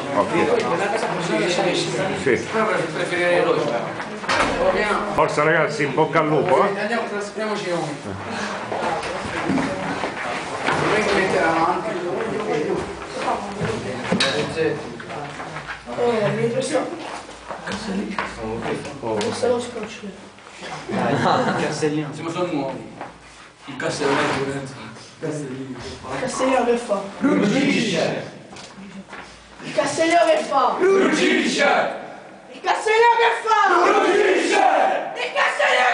Sì. Forza ragazzi, in bocca al lupo, Andiamo, trasferiamoci noi. Dovrei mettere avanti. Mi presta lo scotch. Castellino. Siamo solo nuovi. Il castelletto, Lorenzo. Castellino che fa? Ruggisce! Il Castellino che fa? Ruggisce! Il Castellino che fa? Ruggisce! Il Castellino